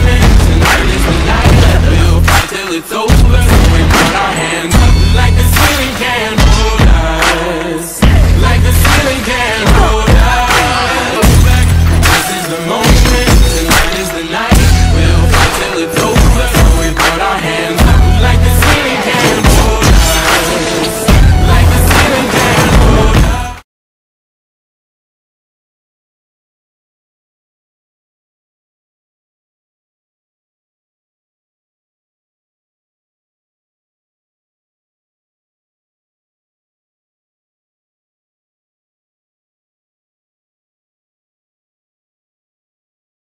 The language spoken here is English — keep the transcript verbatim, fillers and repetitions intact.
morning. Tonight is the night that we'll fight till it's over. So we put our hands up like a ceiling can.